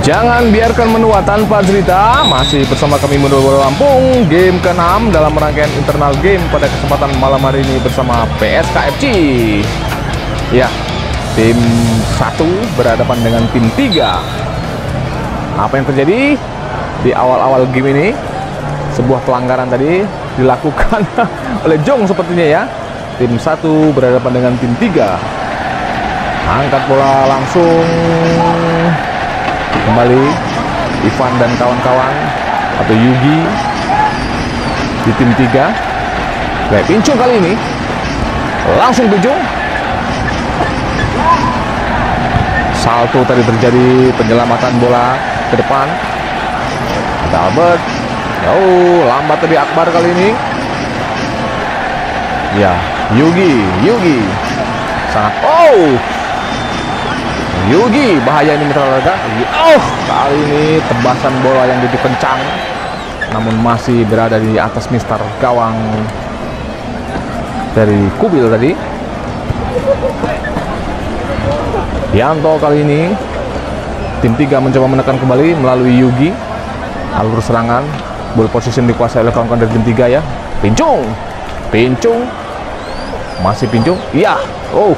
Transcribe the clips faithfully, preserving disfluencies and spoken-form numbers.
Jangan biarkan menua tanpa cerita. Masih bersama kami Mundur Bola Lampung, game keenam dalam rangkaian internal game pada kesempatan malam hari ini bersama P S K F C. Ya, tim satu berhadapan dengan tim tiga. Apa yang terjadi di awal-awal game ini? Sebuah pelanggaran tadi dilakukan oleh Jong sepertinya ya. Tim satu berhadapan dengan tim tiga. Angkat bola langsung kembali Ivan dan kawan-kawan atau Yugi di tim tiga. Baik, Pincung kali ini langsung Pincung. Salto tadi terjadi, penyelamatan bola ke depan. Ada Albert. Oh, lambat tadi Akbar kali ini. Ya, Yugi, Yugi sangat oh Yugi, bahaya ini Mitra Olahraga. Oh, kali ini tebasan bola yang begitu kencang, namun masih berada di atas mister gawang dari Kubil tadi. Yanto kali ini tim tiga mencoba menekan kembali melalui Yugi. Alur serangan, ball position dikuasai oleh kawan-kawan dari tim tiga ya. Pincung, Pincung, masih Pincung. Iya, oh.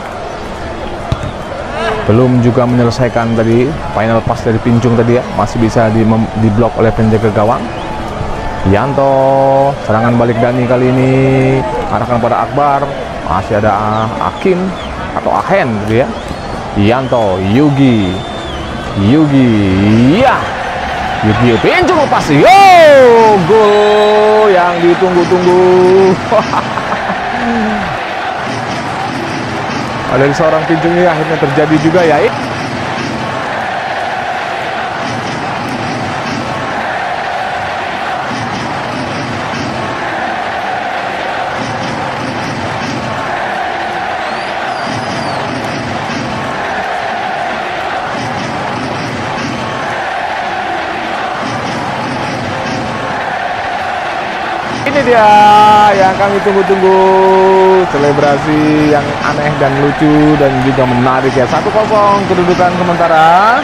Belum juga menyelesaikan tadi final pass dari Pincung tadi ya, masih bisa di diblok oleh penjaga gawang. Yanto, serangan balik Dani kali ini arahkan pada Akbar, masih ada Akim atau Ahen gitu ya. Yanto, Yugi, Yugi, ya, Yugi, Pincung lepas, yo, gol yang ditunggu-tunggu. Dari seorang Pincung ini akhirnya terjadi juga ya. Ini dia yang kami tunggu-tunggu, selebrasi yang aneh dan lucu dan juga menarik ya. Satu kosong kedudukan sementara.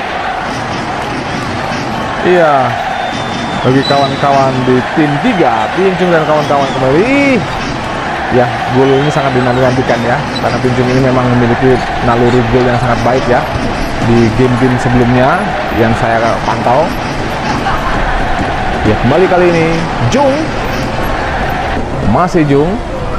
Iya, bagi kawan-kawan di tim tiga, Pincung dan kawan-kawan kembali. Ya, gol ini sangat dinantikan ya, karena Pincung ini memang memiliki naluri gol yang sangat baik ya di game-game sebelumnya yang saya pantau. Ya, kembali kali ini Jung, masih Jung.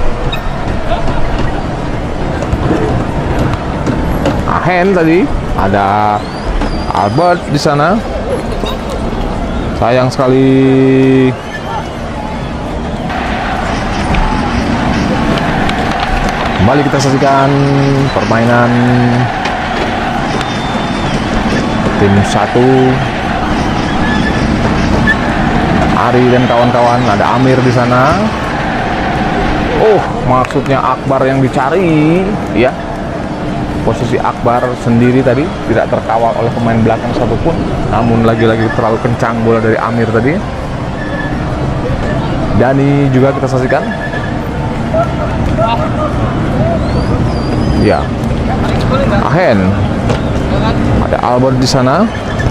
Ahen tadi, ada Albert di sana. Sayang sekali. Kembali kita saksikan permainan tim satu. Ari dan kawan-kawan, ada Amir di sana. Oh, maksudnya Akbar yang dicari ya. Posisi Akbar sendiri tadi tidak terkawal oleh pemain belakang satupun, namun lagi-lagi terlalu kencang bola dari Amir tadi. Dani juga kita saksikan. Ya, Ahen, ada Albert di sana.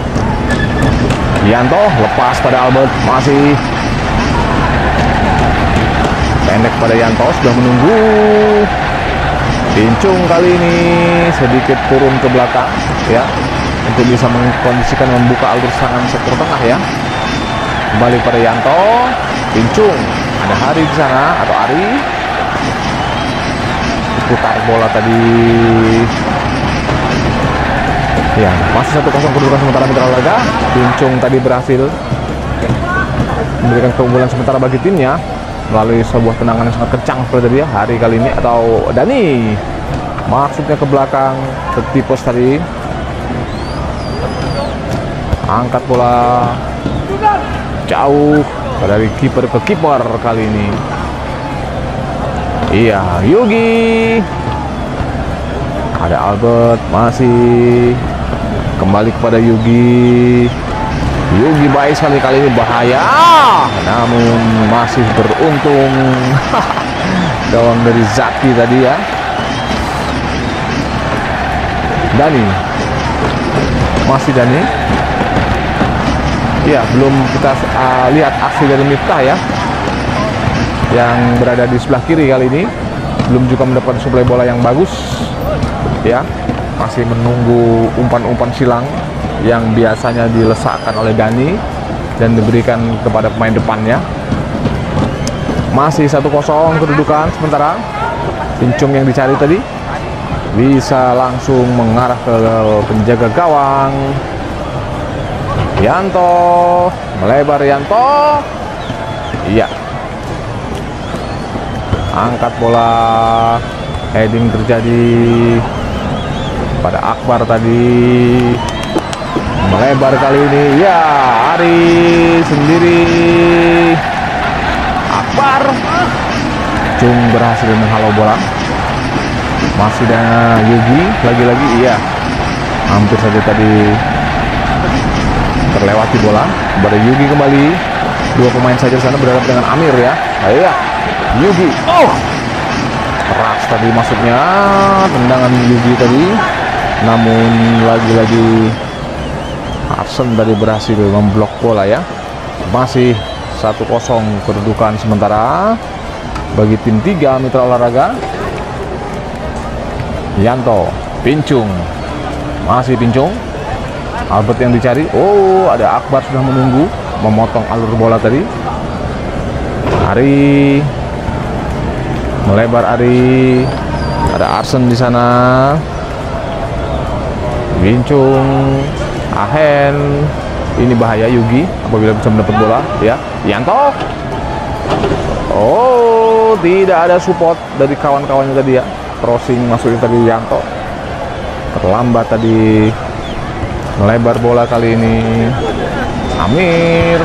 Yanto lepas pada Albert, masih pendek pada Yanto, sudah menunggu. Pincung kali ini sedikit turun ke belakang ya, untuk bisa mengkondisikan membuka alur serangan sektor tengah ya. Kembali pada Yanto, Pincung, ada Hari di sana atau Ari. Putar bola tadi. Ya, masih satu kosong kedudukan sementara Mitra Olahraga. Pincung tadi berhasil memberikan keunggulan sementara bagi timnya melalui sebuah tendangan yang sangat kencang seperti dia. Hari kali ini atau Dani, maksudnya ke belakang ke tipos tadi. Angkat bola jauh dari kiper ke kiper kali ini. Iya, Yugi, ada Albert, masih kembali kepada Yugi. Yugi baik sekali kali ini, bahaya, namun masih beruntung. Gawang dari Zaki tadi ya. Dani, masih Dani. Ya, belum kita uh, lihat aksi dari Miftah ya, yang berada di sebelah kiri kali ini. Belum juga mendapat suplai bola yang bagus ya, masih menunggu umpan-umpan silang yang biasanya dilesakkan oleh Dani dan diberikan kepada pemain depannya. Masih satu kosong kedudukan sementara. Pincung yang dicari tadi bisa langsung mengarah ke penjaga gawang. Yanto melebar, Yanto, iya, angkat bola, heading terjadi pada Akbar tadi, melebar kali ini, ya, Ari sendiri, Akbar, Cung berhasil menghalau bola, masih ada Yugi, lagi-lagi, iya, hampir saja tadi terlewati bola. Pada Yugi kembali, dua pemain saja di sana berhadapan dengan Amir ya. Ayo ya, Yugi, oh, keras tadi masuknya tendangan Yugi tadi, namun lagi-lagi Arsen tadi berhasil memblok bola ya. Masih satu kosong kedudukan sementara bagi tim tiga Mitra Olahraga. Yanto, Pincung, masih Pincung, Albert yang dicari. Oh, ada Akbar sudah menunggu, memotong alur bola tadi. Ari melebar, Ari, ada Arsen di sana. Pincung, Ahen, ini bahaya Yugi apabila bisa mendapat bola ya. Yanto, oh, tidak ada support dari kawan-kawannya tadi ya. Crossing masuknya tadi Yanto, terlambat tadi. Melebar bola kali ini Amir,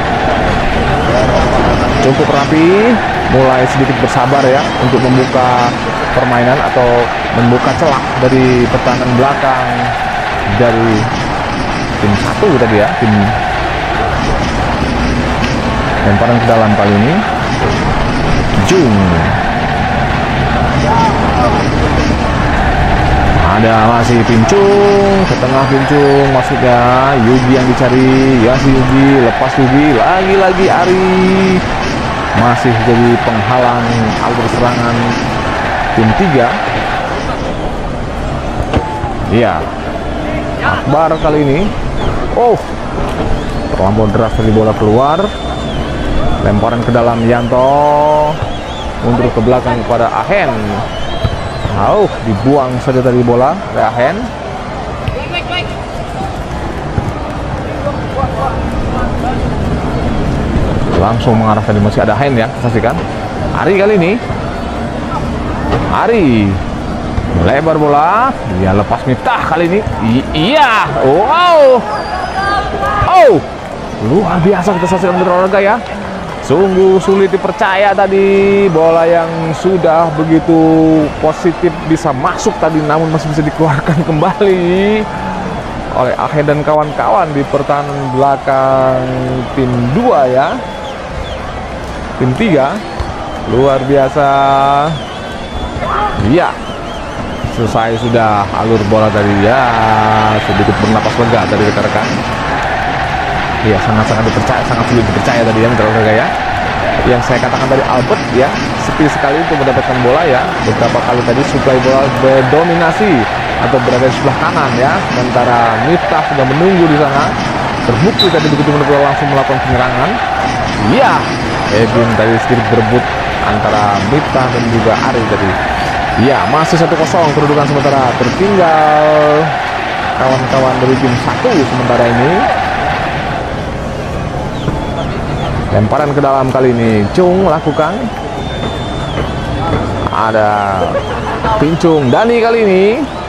cukup rapi, mulai sedikit bersabar ya untuk membuka permainan atau membuka celah dari pertahanan belakang dari tim satu tadi ya. Tim lemparan ke dalam kali ini Jung, ada masih Pincung, ke tengah Pincung, maksudnya Yugi yang dicari, ya si Yugi, lepas Yugi, lagi-lagi Ari, masih jadi penghalang alur serangan tim tiga. Iya, Akbar kali ini, oh, terlampau deras dari bola keluar, lemparan ke dalam Yanto, mundur ke belakang kepada Ahen. Oh, dibuang saja tadi bola Ahen. Langsung mengarah tadi, masih ada Ahen ya, saksikan. Ari kali ini, Ari melebar bola, dia lepas Miftah kali ini. I iya, wow, oh, luar biasa kita saksikan berolahraga ya. Sungguh sulit dipercaya tadi, bola yang sudah begitu positif bisa masuk tadi, namun masih bisa dikeluarkan kembali oleh Ahe dan kawan-kawan di pertahanan belakang tim dua ya. Tim tiga, luar biasa. Iya, selesai sudah alur bola tadi ya, sedikit bernapas lega dari rekan-rekan. Iya, sangat-sangat dipercaya, sangat sulit dipercaya tadi ya Mitra Olahraga ya. Yang saya katakan tadi, Albert ya, sepi sekali untuk mendapatkan bola ya. Beberapa kali tadi suplai bola berdominasi atau berada di sebelah kanan ya. Sementara Miftah sudah menunggu di sana. Terbukti tadi begitu mendapat langsung melakukan penyerangan. Iya, Edwin tadi sedikit berebut antara Miftah dan juga Ari tadi. Iya, masih satu kosong kedudukan sementara, tertinggal kawan-kawan dari tim satu sementara ini. Lemparan ke dalam kali ini Cung lakukan, ada Pincung, Dani kali ini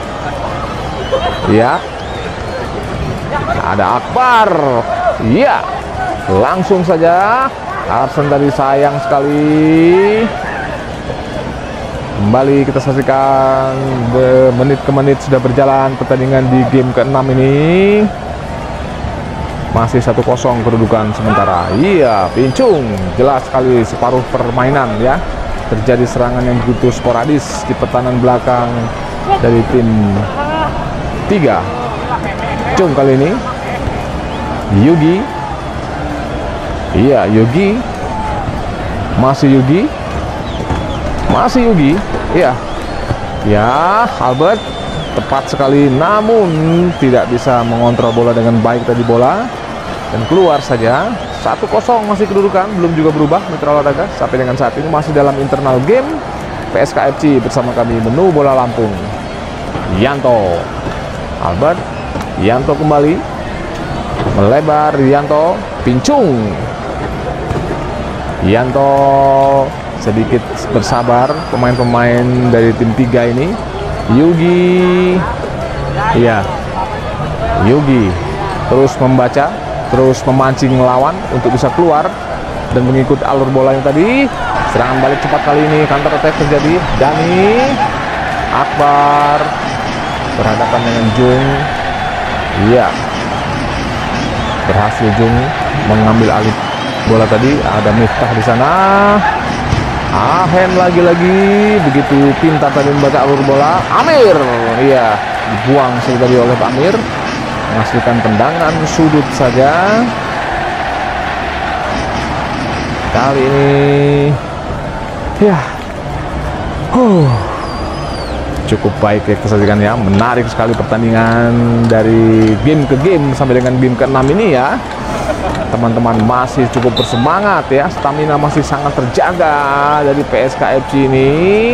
ya, ada Akbar, iya, langsung saja Arsen tadi sayang sekali. Kembali kita saksikan, menit ke menit sudah berjalan pertandingan di game keenam ini. Masih satu kosong kedudukan sementara. Iya, Pincung jelas sekali separuh permainan ya. Terjadi serangan yang begitu sporadis di pertahanan belakang dari tim tiga. Cung kali ini Yugi, Iya, Yogi. Masih Yogi. Masih Yogi. Iya. Ya, Albert tepat sekali, namun tidak bisa mengontrol bola dengan baik tadi bola, dan keluar saja. Satu kosong masih kedudukan, belum juga berubah Mitra Olahraga sampai dengan saat ini, masih dalam internal game P S K F C bersama kami Menu Bola Lampung. Yanto, Albert, Yanto kembali melebar, Yanto pincung. Yanto sedikit bersabar pemain-pemain dari tim tiga ini. Yugi, iya, Yugi terus membaca, terus memancing lawan untuk bisa keluar dan mengikut alur bola yang tadi. Serangan balik cepat kali ini, counter attack terjadi. Dani Akbar berhadapan dengan Jung. Iya, berhasil Jung mengambil alih bola tadi. Ada Miftah di sana. Ahen lagi-lagi begitu pintar tadi membaca alur bola. Amir, iya, dibuang tadi oleh Pak Amir, menghasilkan tendangan sudut saja. Kali ini, ya, huh, cukup baik ya kesaksiannya. Menarik sekali pertandingan dari game ke game sampai dengan game keenam ini ya. Teman-teman masih cukup bersemangat ya, stamina masih sangat terjaga dari P S K F C ini.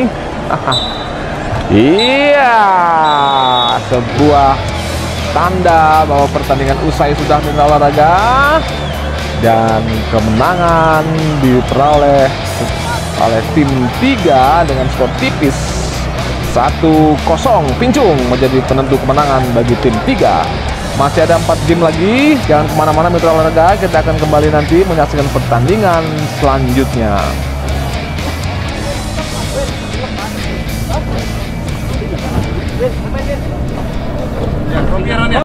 Iya, sebuah tanda bahwa pertandingan usai sudah. Mitra Olahraga, dan kemenangan diperoleh oleh tim tiga dengan skor tipis satu kosong. Pincung menjadi penentu kemenangan bagi tim tiga. Masih ada empat game lagi, jangan kemana-mana Mitra Olahraga, kita akan kembali nanti menyaksikan pertandingan selanjutnya.